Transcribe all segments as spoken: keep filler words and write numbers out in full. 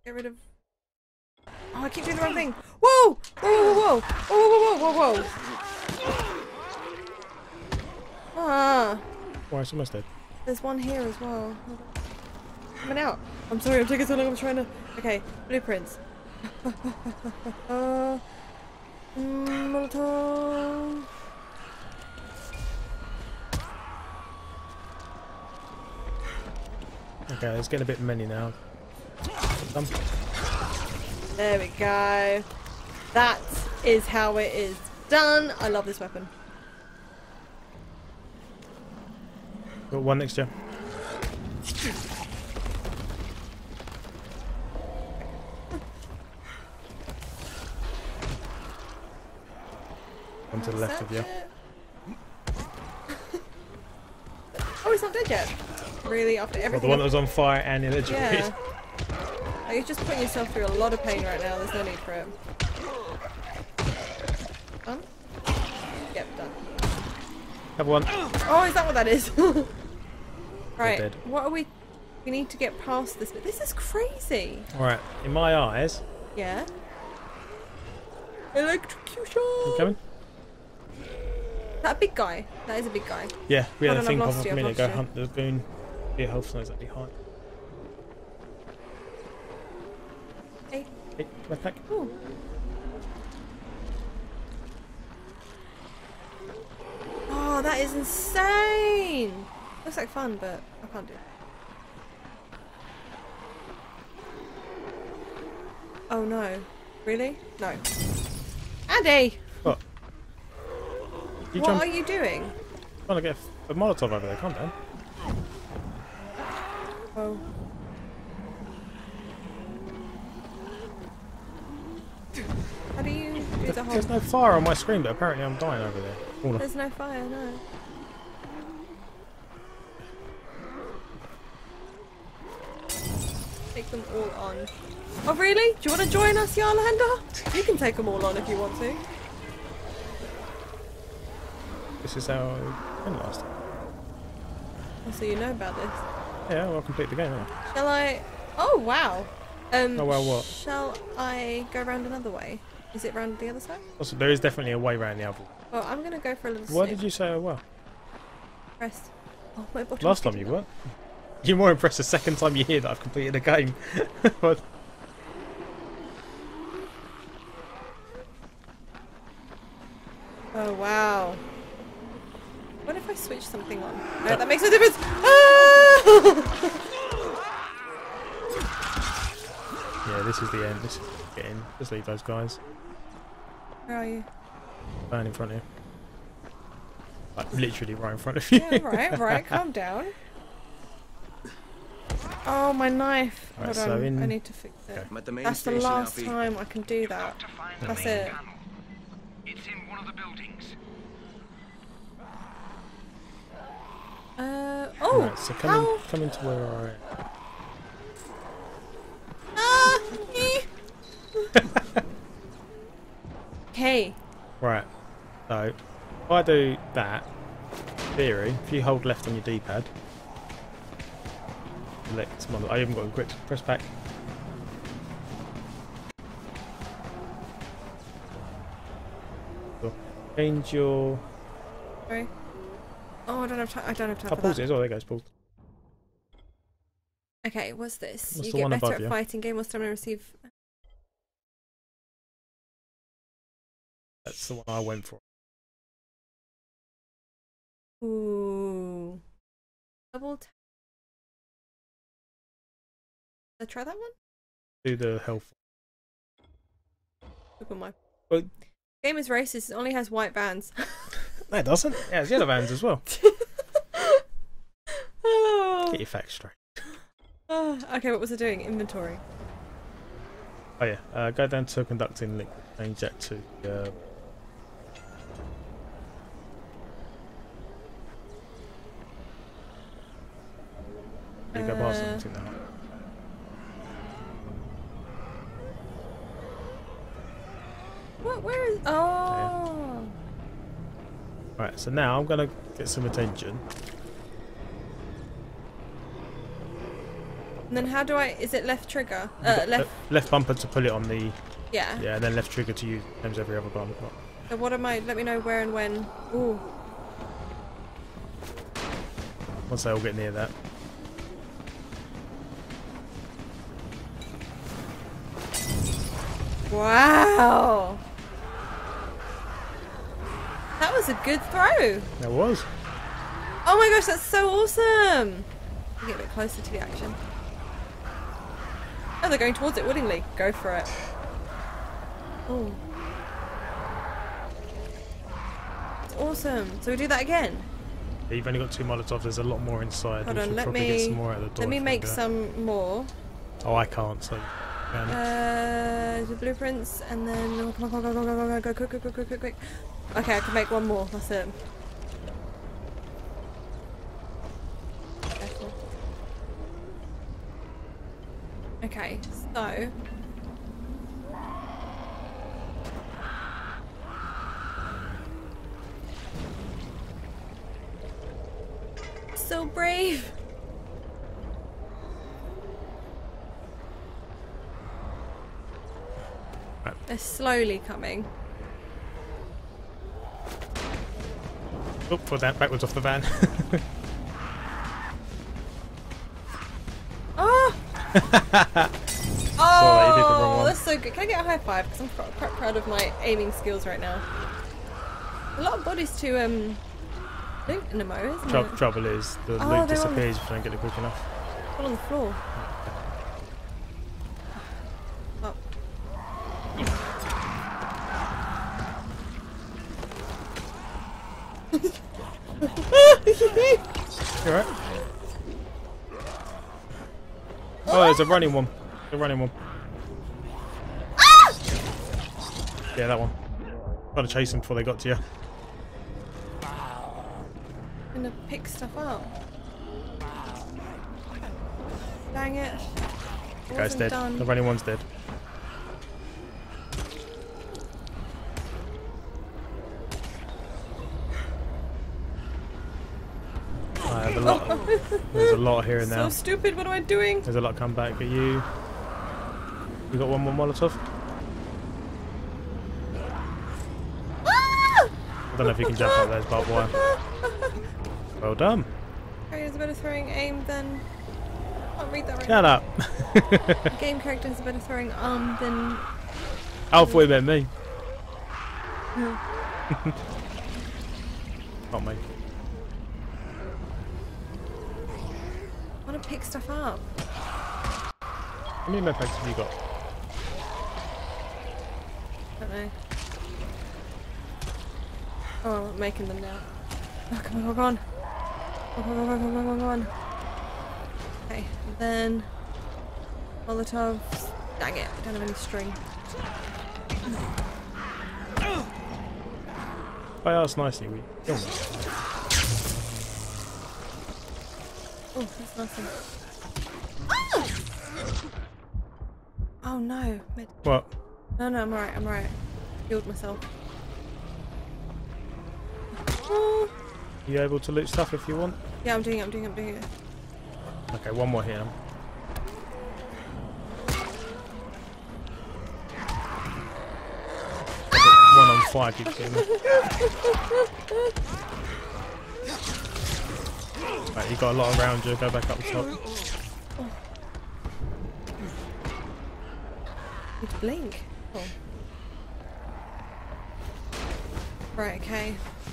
Get rid of... Oh, I keep doing the wrong thing. Whoa! Whoa, whoa, whoa, whoa, whoa, whoa, whoa, whoa. Ah. Why, it's almost dead. There's one here as well. Coming out. I'm sorry, I'm taking so long. I'm trying to... Okay, blueprints. uh, Molotov. Okay, it's getting a bit many now. Done. There we go. That is how it is done. I love this weapon. Got one next to you. One to the left of you. Oh, he's not dead yet. Really, after everything. Well, the one that was on fire and electrocuted. Yeah. Oh, you're just putting yourself through a lot of pain right now. There's no need for it. Done? Yep, done. Have one. Oh, is that what that is? Right. Dead. What are we? We need to get past this bit. This is crazy. Alright, in my eyes. Yeah. Electrocution. You coming? Is that a big guy? That is a big guy. Yeah, we had Hold a on, thing I've pop lost up you, a I've minute lost ago. you. Hunt the goon. Your health knows exactly high. Hey. Hey, left back. Ooh. Oh, that is insane! Looks like fun, but I can't do it. Oh no. Really? No. Andy! What? You What jump, are you doing? trying to get a Molotov over there, calm down. Oh. How do you do the whole... There's no fire on my screen, but apparently I'm dying over there. Oh, no. There's no fire, no. Take them all on. Oh really? Do you want to join us, Yarlander? You can take them all on if you want to. This is how it went last time. Oh, so you know about this. Yeah, well, I'll complete the game, haven't I? Shall I... Oh wow! Um, Oh, well, what? Shall I go round another way? Is it round the other side? Also, there is definitely a way around the other. Well, I'm going to go for a little Why snoop. did you say oh well? Pressed. Oh, my bottom Last time you weren't. You're more impressed the second time you hear that I've completed a game. But Oh wow. What if I switch something on? No, that makes no difference! Ah! yeah, this is the end. This is getting. Just leave those guys. Where are you? Burn in front of you. Like literally right in front of you. Yeah, right, right, calm down. Oh, my knife. Right, Hold so on, in- I need to fix it. Okay. I'm at the main That's the station, last Alfie. time I can do that. That's it. It's in one of the buildings. Uh, oh! Right, so come, how? in, come into where I am. Ah! eh. Okay. Right. So, if I do that, in theory, if you hold left on your D-pad, select some other. I haven't got a grip. Press back. Cool. Change your. Sorry. Oh, I don't have time. I don't have time I'll for pause that. it as well. There it goes. Pause. Okay, what's this? What's you the get one better above at you? fighting. Game more stamina. Receive. That's the one I went for. Ooh. Double tap. Let's try that one. Do the health. Look at my. Well, Game is racist. It only has white bands. no, it doesn't. It has yellow bands as well. Oh. Get your facts straight. Oh, okay, what was it doing? Inventory. Oh yeah. Uh, go down to conducting liquid. Change that to. Uh, you go past them. Uh, Take that out. What? Where is? Oh. Right, so now I'm going to get some attention. And then how do I? Is it left trigger? You Uh, got left. le- left bumper to pull it on the. Yeah. Yeah, and then left trigger to use times every other button. So what am I? Let me know where and when. Ooh. Once they all get near that. Wow. That was a good throw. There was. Oh my gosh, that's so awesome. Get a bit closer to the action. Oh, they're going towards it willingly. Go for it. Oh. It's awesome. So we do that again? Yeah, you've only got two Molotovs. There's a lot more inside. Hold we on, should let probably me get some more out of the door. let me if we make can do some more. that. Oh, I can't. So. Um, Uh, the blueprints, and then oh, come on, go, go, go, go, go, go, quick, quick, quick, quick, quick, quick. Okay, I can make one more. That's it. Okay, cool. Okay, so so brave. They're slowly coming. Oh, put that backwards off the van. Oh! Sorry, you did the wrong Oh, one. that's so good. Can I get a high five? Because I'm quite, quite proud of my aiming skills right now. A lot of bodies to um loot in a mo, isn't Trou it? trouble is, the Oh, loot they're on- disappears if you don't get it quick enough. All on the floor. Oh. You alright? Oh, there's a running one. A running one. Yeah, that one. Gotta chase them before they got to you. I'm gonna pick stuff up. Dang it. The guy's Wasn't dead. done. The running one's dead. I have a lot. There's a lot here and So now. stupid, what am I doing? There's a lot come back at you. You got one more Molotov? Ah! I don't know if you can jump up there, barbed wire. Well done. Harry has a better throwing aim than... I can't read that right Shut now. up. Game character has a better throwing arm than... I thought you meant me. Can't make it. I want to pick stuff up. How many med packs have you got? I don't know. Oh, I'm making them now. Oh, come on, come on. Come on, come on, come on, come on, come on. Okay, and then... Molotovs. Dang it, I don't have any string. If I ask nicely, we kill me. Oh, that's nothing. Ah! Oh no. Med What? no, no, I'm alright, I'm alright. Healed myself. Oh. You able to loot stuff if you want? Yeah, I'm doing it, I'm doing it, I'm doing it. Okay, one more here. One on fire keeps getting me. Right, you got a lot around you. Go back up the top. Need to blink. Oh. Right, okay.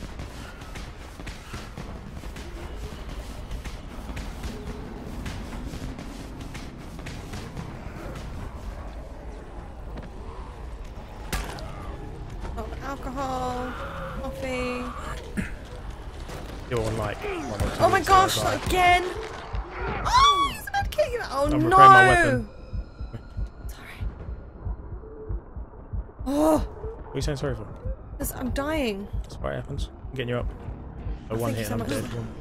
Oh, alcohol, coffee. You're on like one or two Oh my weeks, gosh, so not like- again! Oh, he's about to kill you. Oh I'm no! repairing my weapon. Sorry. Oh, What are you saying sorry for? this- I'm dying. That's why it happens. I'm getting you up. So Oh, one thank hit you and so I'm much. dead. One.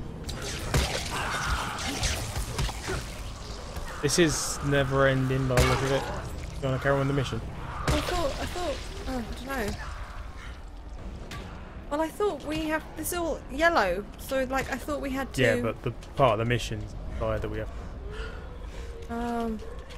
This is never ending by the look of it. You want to carry on with the mission? I thought, I thought, oh, I don't know. Well, I thought we have, this is all yellow, so like I thought we had to... Yeah, but the part of the mission side that we have. Um.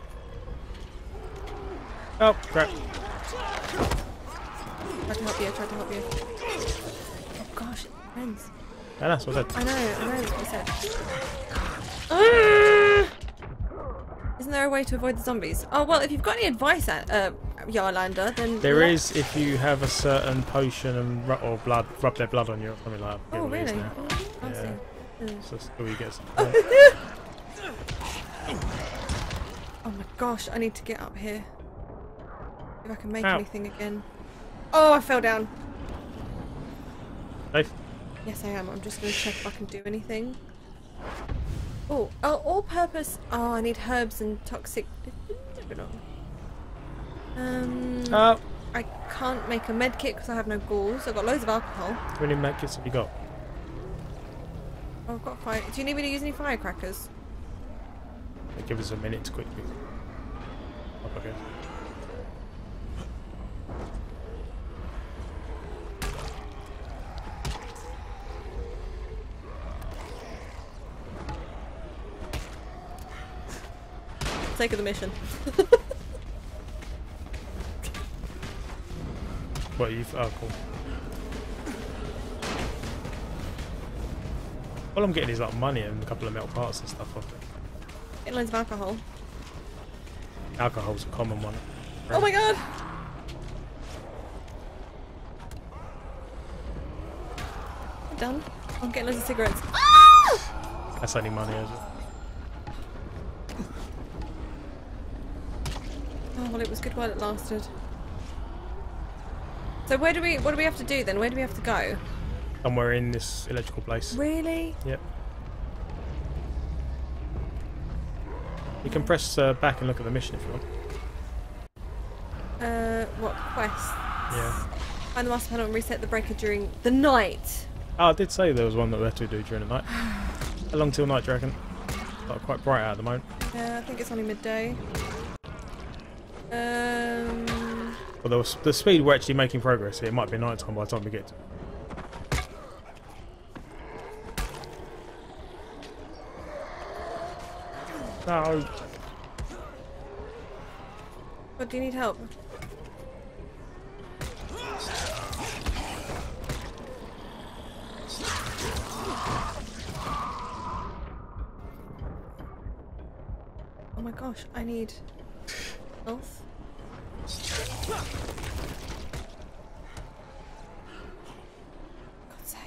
Oh, crap. Tried to help you, tried to help you. Oh gosh, it depends. Yeah, that's what I said. I know, I know that's what I said. Ah! Isn't there a way to avoid the zombies? Oh well, if you've got any advice, at uh, Yarlander, then There let- is if you have a certain potion and ru or blood, rub their blood on you or something like that. Oh It is really? now. Oh, I Yeah. see. Mm. So that's all you get. Oh my gosh, I need to get up here. If I can make Ow. anything again. Oh, I fell down. Safe. Yes, I am. I'm just going to check if I can do anything. Oh, oh, all-purpose. Oh, I need herbs and toxic. Um, Oh, I can't make a med kit because I have no gauze. I've got loads of alcohol. how many medkits have you got? Oh, I've got fire. Do you need me to use any firecrackers? Give us a minute to quickly. Oh, okay. Sake of the mission. What you've oh cool. All I'm getting is like money and a couple of metal parts and stuff off it. Get loads of alcohol. Alcohol's a common one. Oh my god! I'm done. I'm getting loads of cigarettes. Ah! That's only money, is it? Oh well, it was good while it lasted. So where do we? What do we have to do then? Where do we have to go? Somewhere in this electrical place. Really? Yep. You can press uh, back and look at the mission if you want. Uh, what quest? Yeah. Find the master panel and reset the breaker during the night. Oh, I did say there was one that we had to do during the night. How long till night, do you reckon? Like, quite bright out at the moment. Yeah, I think it's only midday. Um. Well, there was, the speed we're actually making progress here. It might be night time by the time we get to it. No. What do you need help? Oh my gosh, I need health. God's sake.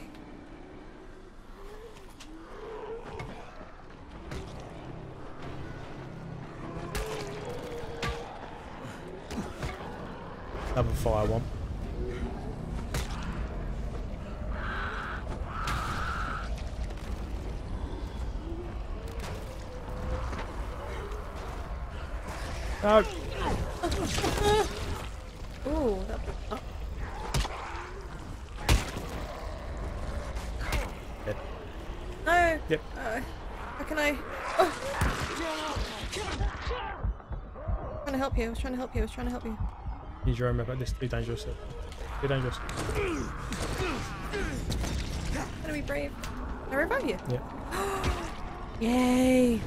Another fire one. No. Ooh, that. Oh. Dead. No. Yep. Uh, how can I? Oh. Trying to help you. I was trying to help you. I was trying to help you. Use your own map. This is too dangerous. Too dangerous. Gotta be brave. Can I revive you? Yeah. Yay!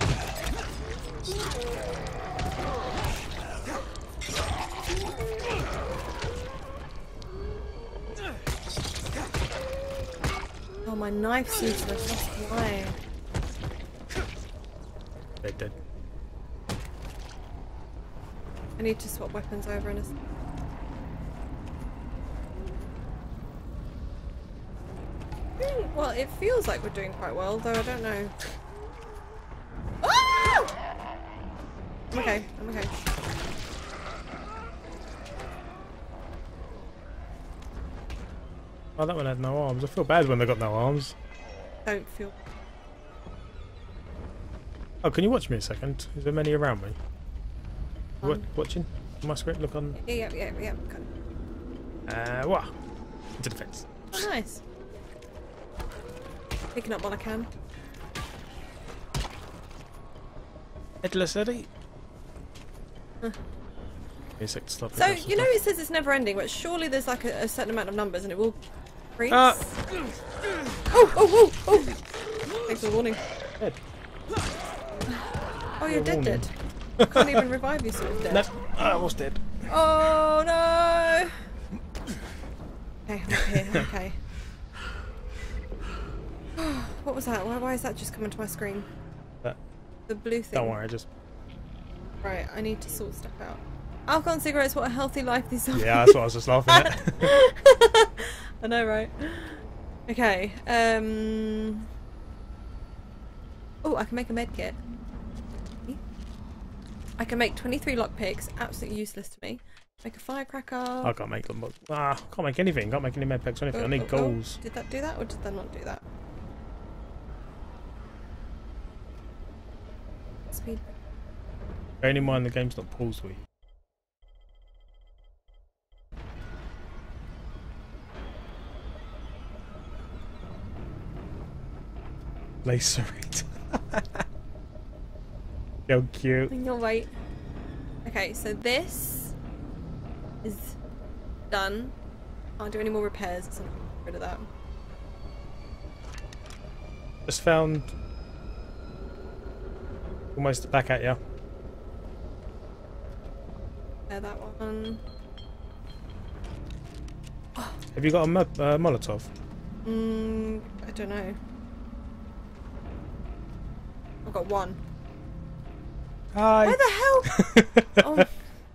Oh, my knife's useless. That's why. Dead, dead. I need to swap weapons over in a. Hmm, well, it feels like we're doing quite well, though I don't know. Ah! I'm okay. I'm okay. Oh, that one had no arms. I feel bad when they got no arms. Don't feel. Oh, can you watch me a second? Is there many around me? Um, What, watching? On my screen? Look on. Yeah, yeah, yeah, yeah. Got it. Uh, what? Into the fence. Oh, nice. Picking up what I can. Headless Eddie. Huh. Give me a sec to stop So, it. you know it says it's never ending, but surely there's like a, a certain amount of numbers and it will freeze? Ah. Oh, oh, oh, oh! Thanks for the warning. Dead. Oh, you're dead, warning. dead. I can't even revive you, sort of dead. No, I was dead. Oh no! Okay, I'm up here. Okay. What was that? Why, why is that just coming to my screen? That, the blue thing. don't worry, just. Right, I need to sort stuff out. Alcohol and cigarettes, what a healthy life these are. Yeah, that's what I was just laughing at. I know, right? Okay. Um. Oh, I can make a med kit. I can make twenty-three lockpicks. Absolutely useless to me. Make a firecracker. I can't make them. Ah, can't make anything. Can't make any med packs or anything. Oh, I need oh, goals. Oh. Did that do that, or did that not do that? Speed. Bearing in mind the game's not pause week. Lacerate. So cute. You'll wait. Okay, so this is done. Can't do any more repairs, so I'm gonna get rid of that. Just found almost back at you. Yeah, that one. Have you got a mo uh, Molotov? Mm, I don't know. I've got one. Hi. Where the hell? Oh.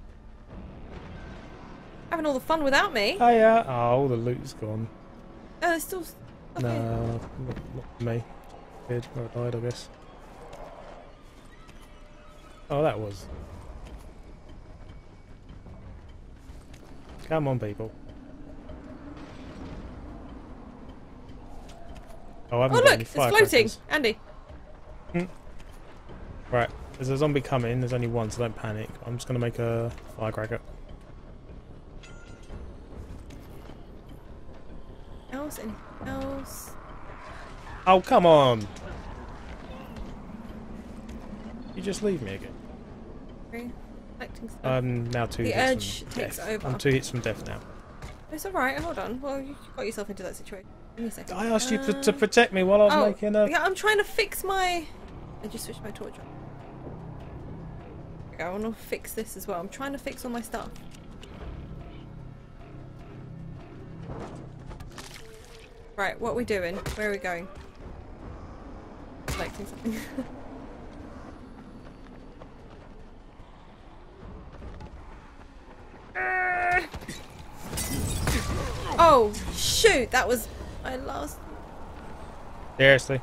Having all the fun without me. Hiya. Oh, all the loot's gone. Oh, there's still. No, Okay. not, not me. Did where I died, I guess. Oh, that was. Come on, people. Oh, I haven't Oh got look, any it's floating, firecrackers. Andy. Hmm. Right, there's a zombie coming. There's only one, so don't panic. I'm just gonna make a firecracker. Else? Anything else? Oh, come on! You just leave me again. Okay. Collecting stuff. I'm now two The hits urge from takes death. over. I'm two hits from death now. It's alright, hold on. Well, you got yourself into that situation. Give me a second. I asked you to, Uh, to protect me while I was oh, making a... Yeah, I'm trying to fix my... I just switched my torch on. Okay, I want to fix this as well. I'm trying to fix all my stuff. Right, what are we doing? Where are we going? Collecting something. Oh, shoot! That was my last... Seriously.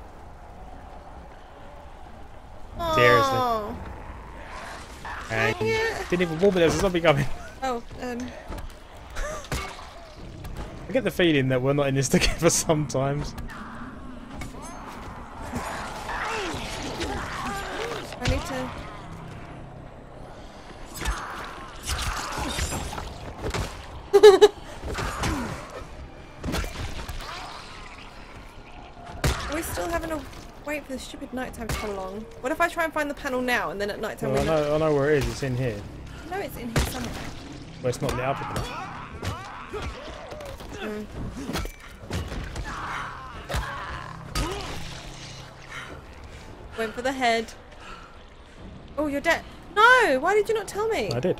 Oh. And Dang it. didn't even warn me there was a zombie coming. Oh, um... I get the feeling that we're not in this together sometimes. I need to... Are we still having to wait for the stupid nighttime to come along? What if I try and find the panel now and then at nighttime Well, I we look? know, I know where it is. It's in here. No, it's in here somewhere. Well, it's not lit up enough. Mm. Went for the head. Oh, you're dead. No! Why did you not tell me? I did.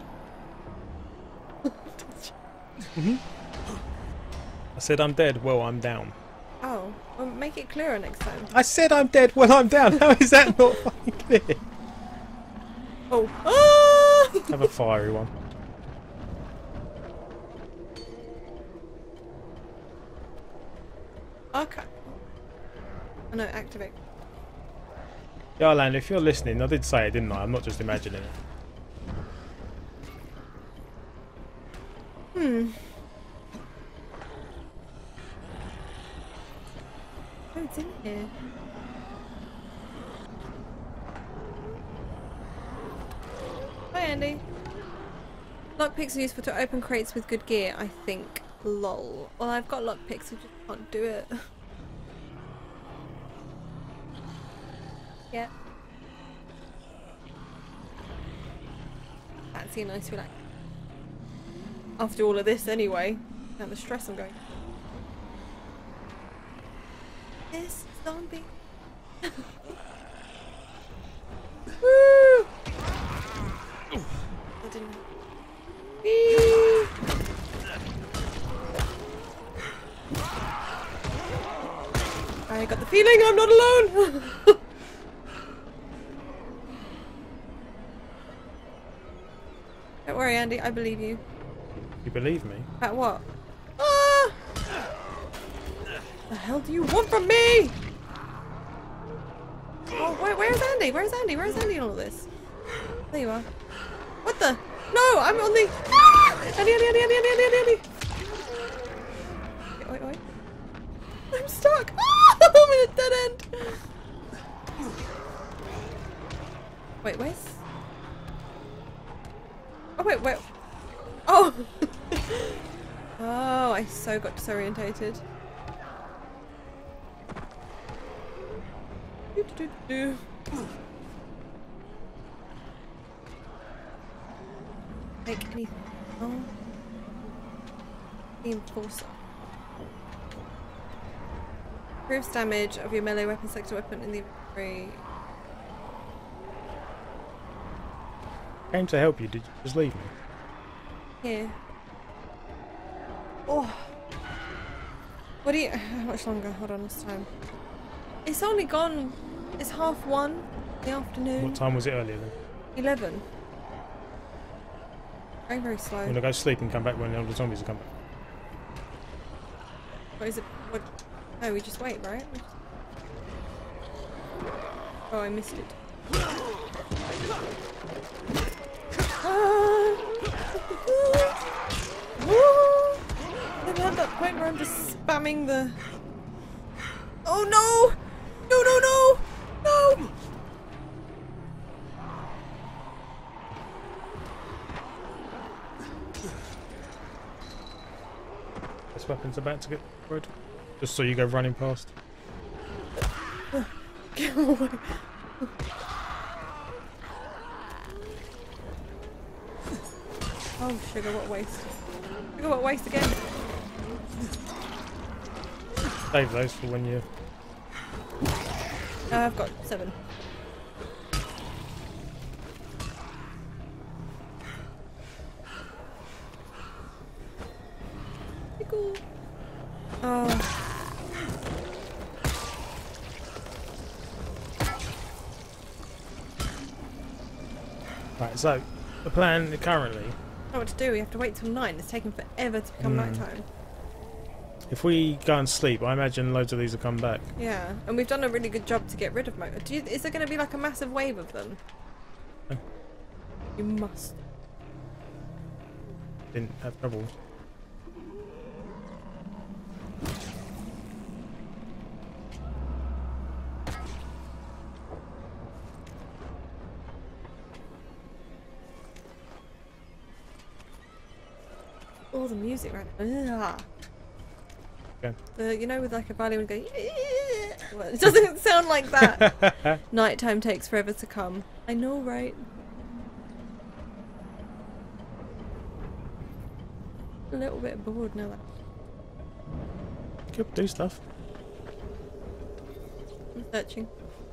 Mm-hmm. I said I'm dead. Well, I'm down. Oh, well, make it clearer next time. I said I'm dead. Well, I'm down. How is that not fucking clear? Oh. Ah! Have a fiery one. Okay. Oh no, activate. Yarland, if you're listening, I did say it, didn't I? I'm not just imagining it. Hmm. Oh, it's in here. Hi, Andy. Lockpicks are useful to open crates with good gear, I think. Lol. Well, I've got lockpicks, I just can't do it. Yeah. Fancy a nice relax. After all of this, anyway. And the stress I'm going. This zombie. Woo! the feeling I'm not alone. Don't worry, Andy. I believe you. You believe me? At what? Ah! The hell do you want from me? Oh, where, where's Andy? Where's Andy? Where's Andy in all of this? There you are. What the? No, I'm on the. Ah! Andy, Andy, Andy, Andy, Andy, Andy, Andy. Wait, wait, wait. I'm stuck. Ah! I'm in a dead end. Wait, where's? Oh wait, wait. Oh. Oh, I so got disorientated. Do, do, do, do. Make anything. Oh. The enforcer. Improves damage of your melee weapon, selected weapon in the inventory. Came to help you. Did you just leave me? Here. Oh. What do you? How much longer? Hold on, this time. It's only gone. It's half one in the afternoon. What time was it earlier then? Eleven. Very, very slow. I'm gonna go sleep and come back when all the zombies come back. What is it? What? No, we just wait, right? We just... Oh, I missed it. Ah! I've had that point where I'm just spamming the. Oh no! No! No! No! No! This weapon's about to get destroyed. Just so you go running past. Get away! Oh sugar, what waste! Sugar, what waste again! Save those for when you. Uh, I've got seven. Cool. Oh. Right, so the plan currently. I don't know what to do. We have to wait till nine. It's taking forever to become Mm. night time. If we go and sleep, I imagine loads of these will come back. Yeah, and we've done a really good job to get rid of most. Do you, is there going to be like a massive wave of them? No. You must. Didn't have trouble. All the music right now. Okay. The, you know, with like a violin and go. Well, it doesn't sound like that. Nighttime takes forever to come. I know, right? A little bit bored now. That Could do stuff. I'm searching.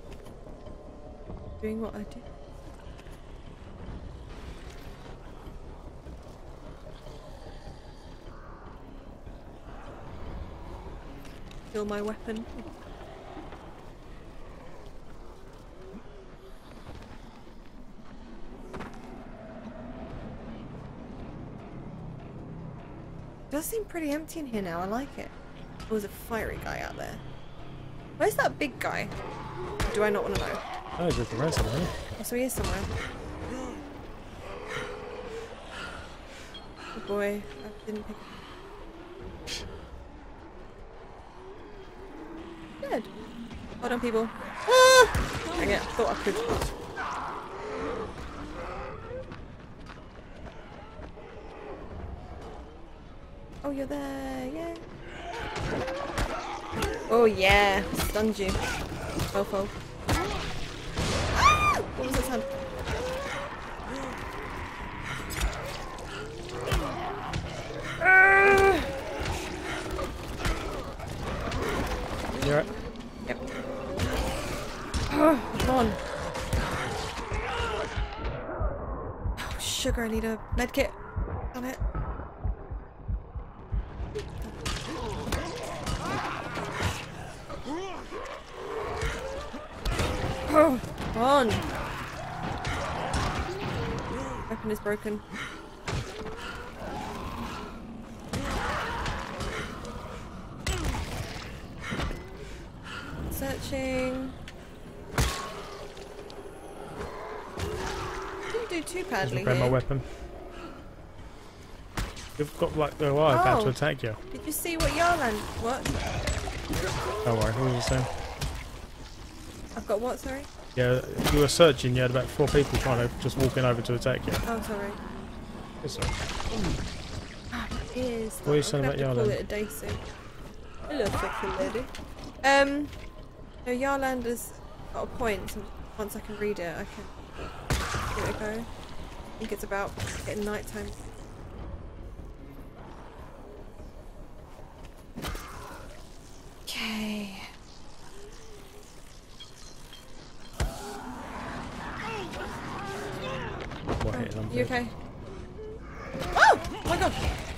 Doing what I do. Kill my weapon. It does seem pretty empty in here now. I like it. Oh, there's a fiery guy out there. Where's that big guy? Do I not want to know? Oh, he's with the rest of them. Oh, so he is somewhere. Oh boy, I didn't pick. Dead. Hold on, people. Ah! Dang it, I thought I could. Oh, you're there, yeah. Oh yeah, stunned you. Mofo. Ah! What was that sound? Ah! You're right. Yep. Oh, come on. Oh, sugar, I need a medkit. On it. Oh, come on. Weapon is broken. Searching. Didn't do too badly Repair my here. weapon. You've got like the wire about Oh. to attack you. Did you see what Yarland? What? Don't worry, what was you saying? I've got what? Sorry. Yeah, you were searching, you had about four people trying to just walk in over to attack you. Oh, sorry. It's all right. Ah, it is. What are you I'm saying gonna about have to call Yarland? it a day soon. Hello, sexy lady. Um, so Yarland has got a point. So once I can read it, I can give it a go. I think it's about getting nighttime. Okay. What hit them? You okay? Oh! My god!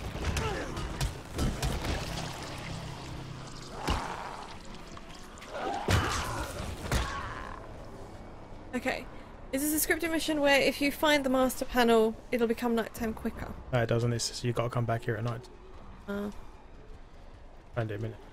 Okay. Is this a scripted mission where if you find the master panel, it'll become nighttime quicker? No, it doesn't. It's just, you've got to come back here at night. Uh, Find it a minute.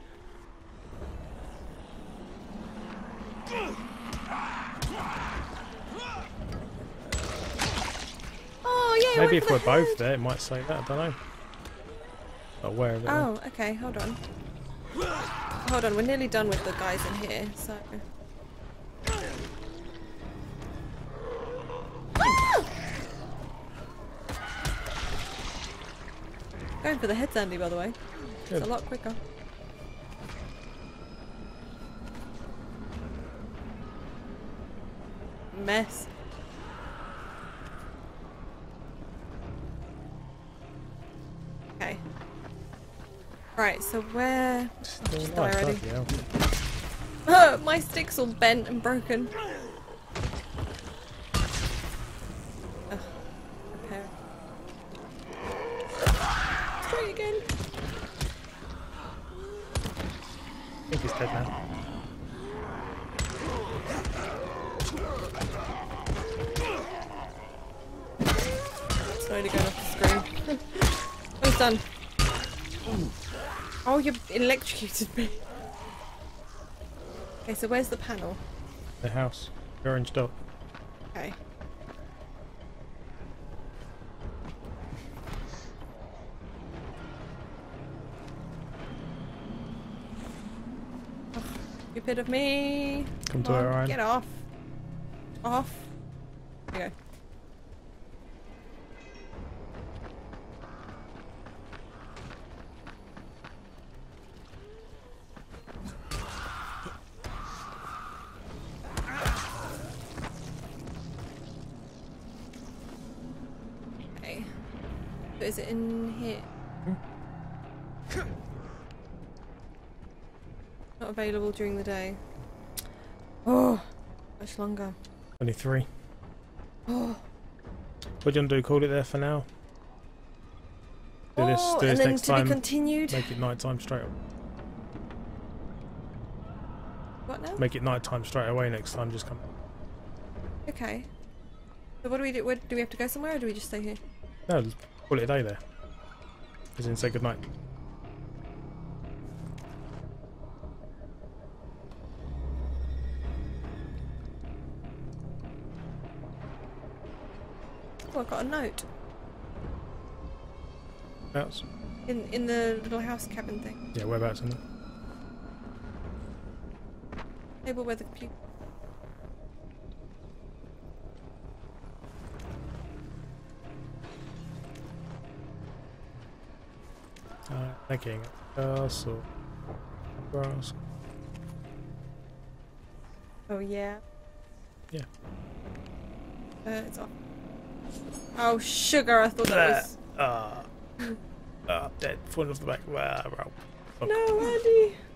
oh, yeah! Maybe went if for we're the both head. there, it might say that. I don't know. Not aware of it. though. Oh, okay, hold on. Hold on, we're nearly done with the guys in here, so... Going for the head, Sandy, by the way. Good. It's a lot quicker. Mess. Okay. Right, so where... Still Just alive, die already. bloody hell. My stick's all bent and broken. Ugh, repair. Try again. I think he's dead now. Slowly going off the screen. Almost done. Oh, you electrocuted me. Okay, so where's the panel? The house. The orange dot. Okay. Ugh, stupid of me. Come to Come on, where I am. get off. Off. There you go. Okay. So is it in here? Not available during the day. Oh, much longer. twenty-three. Oh. What do you want to do? Call it there for now? Do this, Oh, do and this then next to be time. continued. Make it night time straight away. What now? Make it night time straight away next time. Just come. Okay. So what do we do? Where, do we have to go somewhere, or do we just stay here? No, just call it a day there. As in, say goodnight. Oh, I got a note Whereabouts? in in the little house cabin thing. Yeah, whereabouts in there? Table where the computer. Uh, thinking. Castle. Grass. Oh yeah. Yeah. Uh, it's off. Oh sugar! I thought that was. Ah. Ah, dead. Falling off the back. Wow, wow. Fuck. No, Andy.